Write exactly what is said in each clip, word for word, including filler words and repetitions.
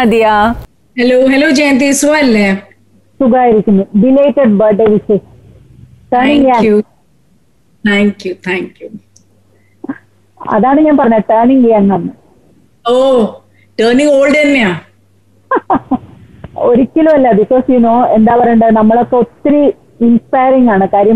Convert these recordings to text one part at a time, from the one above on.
Nadia. Hello hello Jayanthi, സുഖല്ലേ? സുഖമായിരിക്കുന്നു. Belated birthday wishes. Thank you thank you thank you. അതാണ് ഞാൻ പറഞ്ഞത്, ടേണിംഗ് യങ്. ഓ, ടേണിംഗ് ഓൾഡ് തന്നെയാ? ഒരിക്കലും അല്ല. ബിക്കോസ് യു നോ, എന്താ പറയണ്ടത്, നമ്മളൊക്കെ ഒത്തിരി ഇൻസ്പയറിംഗ് ആണ്. കാര്യം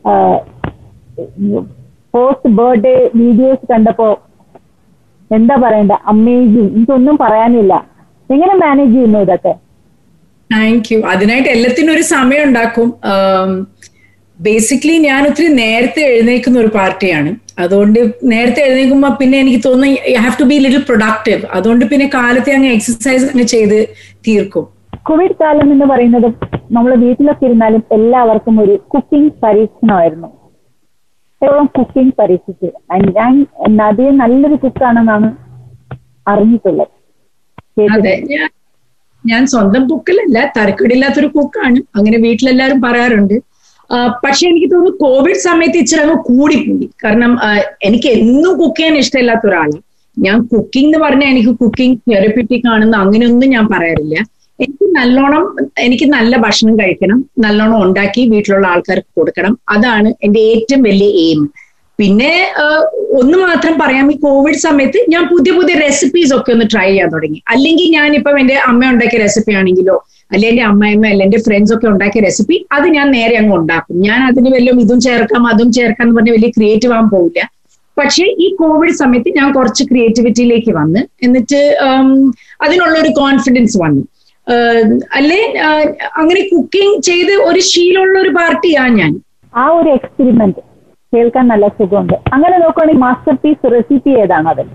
പോസ്റ്റ് ബർത്ത്ഡേ വീഡിയോസ് കണ്ടപ്പോ എന്താ പറയണ്ട, അമേസിങ്. എനിക്കൊന്നും പറയാനില്ല. എങ്ങനെ മാനേജ് ചെയ്യുന്നു ഇതൊക്കെ? Thank you. അതിനായിട്ട് എല്ലാത്തിനും ഒരു സമയം ഉണ്ടാക്കും. ബേസിക്കലി ഞാൻ ഒത്തിരി നേരത്തെ എഴുന്നേക്കുന്ന ഒരു പാർട്ടിയാണ്. അതുകൊണ്ട് നേരത്തെ എഴുന്നേൽക്കുമ്പോ പിന്നെ എനിക്ക് തോന്നുന്നു you have to be little productive. അതുകൊണ്ട് പിന്നെ കാലത്തെ അങ്ങ് എക്സസൈസ് അങ്ങ് ചെയ്ത് തീർക്കും. കോവിഡ് കാലം എന്ന് പറയുന്നത് നമ്മൾ വീട്ടിലൊക്കെ ഇരുന്നാലും എല്ലാവർക്കും ഒരു കുക്കിംഗ് പരീക്ഷണമായിരുന്നു. എപ്പോഴും കുക്കിംഗ് പരീക്ഷിച്ച് ഞാൻ നദിയെ നല്ലൊരു കുക്കാണെന്നാണ് അറിഞ്ഞിട്ടുള്ളത്. അതെ, ഞാൻ സ്വന്തം കുക്കിലല്ല, തരക്കേടില്ലാത്തൊരു കുക്കാണ്. അങ്ങനെ വീട്ടിലെല്ലാരും പറയാറുണ്ട്. പക്ഷെ എനിക്ക് തോന്നുന്നു കോവിഡ് സമയത്ത് ഇച്ചിരി അങ്ങ് കൂടിപ്പോയി. കാരണം എനിക്ക് എന്നും കുക്ക് ചെയ്യാൻ ഇഷ്ടമില്ലാത്ത ഒരാളാണ് ഞാൻ. കുക്കിംഗ് എന്ന് പറഞ്ഞാൽ എനിക്ക് കുക്കിംഗ് തെറപ്യൂട്ടിക് ആണെന്ന് അങ്ങനെയൊന്നും ഞാൻ പറയാറില്ല. എനിക്ക് നല്ലോണം എനിക്ക് നല്ല ഭക്ഷണം കഴിക്കണം, നല്ലോണം ഉണ്ടാക്കി വീട്ടിലുള്ള ആൾക്കാർക്ക് കൊടുക്കണം. അതാണ് എൻ്റെ ഏറ്റവും വലിയ എയിം. പിന്നെ ഒന്ന് മാത്രം പറയാം, ഈ കോവിഡ് സമയത്ത് ഞാൻ പുതിയ പുതിയ റെസിപ്പീസ് ഒക്കെ ഒന്ന് ട്രൈ ചെയ്യാൻ തുടങ്ങി. അല്ലെങ്കിൽ ഞാനിപ്പം എൻ്റെ അമ്മ ഉണ്ടാക്കിയ റെസിപ്പി ആണെങ്കിലോ, അല്ലെ എൻ്റെ അമ്മയമ്മ അല്ലെ എൻ്റെ ഫ്രണ്ട്സ് ഒക്കെ ഉണ്ടാക്കിയ റെസിപ്പി, അത് ഞാൻ നേരെ അങ്ങ് ഉണ്ടാക്കും. ഞാൻ അതിന് വല്ലതും ഇതും ചേർക്കാം അതും ചേർക്കാം എന്ന് പറഞ്ഞാൽ വലിയ ക്രിയേറ്റീവ് ആകാൻ പോവില്ല. പക്ഷെ ഈ കോവിഡ് സമയത്ത് ഞാൻ കുറച്ച് ക്രിയേറ്റിവിറ്റിയിലേക്ക് വന്ന്, എന്നിട്ട് അതിനുള്ള ഒരു കോൺഫിഡൻസ് വന്നു. അല്ലെ അങ്ങനെ കുക്കിംഗ് ചെയ്ത് ഒരു ശീലമുള്ള ഒരു പാർട്ടിയാണ് ഞാൻ. ആ ഒരു എക്സ്പെരിമെന്റ് കേൾക്കാൻ നല്ല സുഖമുണ്ട്. അങ്ങനെ നോക്കുകയാണെങ്കിൽ മാസ്റ്റർ പീസ് റെസിപ്പി ഏതാണ്? അത്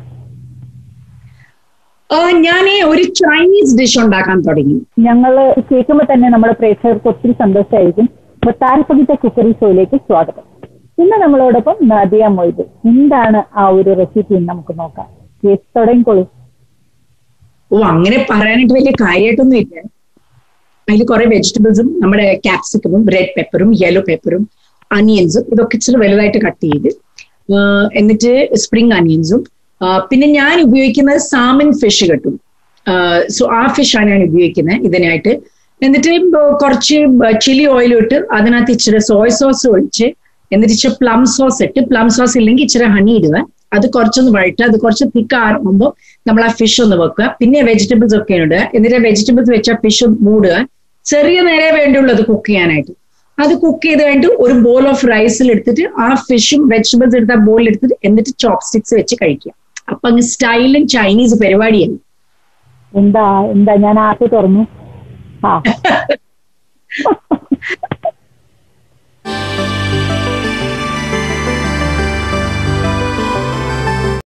ഞാൻ ഒരു ചൈനീസ് ഡിഷ് ഉണ്ടാക്കാൻ തുടങ്ങി. ഞങ്ങൾ കേൾക്കുമ്പോൾ തന്നെ നമ്മുടെ പ്രേക്ഷകർക്ക് ഒത്തിരി സന്തോഷമായിരിക്കും. അപ്പൊ താരപ്പകിറ്റ കുക്കറി ഷോയിലേക്ക് സ്വാഗതം. ഇന്ന് നമ്മളോടൊപ്പം നദിയ മൊയ്ത്. എന്താണ് ആ ഒരു റെസിപ്പി നമുക്ക് നോക്കാം. തുടങ്ങിക്കോളൂ. ഓ, അങ്ങനെ പറയാനായിട്ട് വലിയ കാര്യമായിട്ടൊന്നും ഇല്ല. അതിൽ കുറെ വെജിറ്റബിൾസും നമ്മുടെ ക്യാപ്സിക്കമും റെഡ് പെപ്പറും യെല്ലോ പെപ്പറും അനിയൻസും ഇതൊക്കെ ഇച്ചിരി വലുതായിട്ട് കട്ട് ചെയ്ത്, എന്നിട്ട് സ്പ്രിംഗ് അനിയൻസും, പിന്നെ ഞാൻ ഉപയോഗിക്കുന്നത് സാമൻ ഫിഷ് കിട്ടും. സോ ആ ഫിഷാണ് ഞാൻ ഉപയോഗിക്കുന്നത് ഇതിനായിട്ട്. എന്നിട്ട് കുറച്ച് ചില്ലി ഓയിൽ ഇട്ട് അതിനകത്ത് ഇച്ചിരി സോയ സോസ് ഒഴിച്ച്, എന്നിട്ട് ഇച്ചിരി പ്ലം സോസ് ഇട്ട്, പ്ലം സോസ് ഇല്ലെങ്കിൽ ഇച്ചിരി ഹണി ഇടുക. അത് കുറച്ചൊന്ന് വഴറ്റുക. അത് കുറച്ച് തിക്ക് ആകുമ്പോൾ നമ്മൾ ആ ഫിഷ് ഒന്ന് വെക്കുക. പിന്നെ വെജിറ്റബിൾസ് ഒക്കെ ഇടുക. എന്നിട്ട് വെജിറ്റബിൾസ് വെച്ച ഫിഷ് മൂടുക. ചെറിയ നേരെ വേണ്ടിയുള്ളൂ അത് കുക്ക് ചെയ്യാനായിട്ട്. അത് കുക്ക് ചെയ്ത് കഴിഞ്ഞിട്ട് ഒരു ബോൾ ഓഫ് റൈസിൽ എടുത്തിട്ട് ആ ഫിഷും വെജിറ്റബിൾസ് എടുത്ത് ആ ബോളിൽ എടുത്തിട്ട് എന്നിട്ട് ചോപ്പ് സ്റ്റിക്സ് വെച്ച് കഴിക്കുക. അപ്പൊ അങ്ങ് സ്റ്റൈലും ചൈനീസ് പരിപാടിയാണ്. എന്താ എന്താ ഞാൻ ആക്കി തുറന്നു.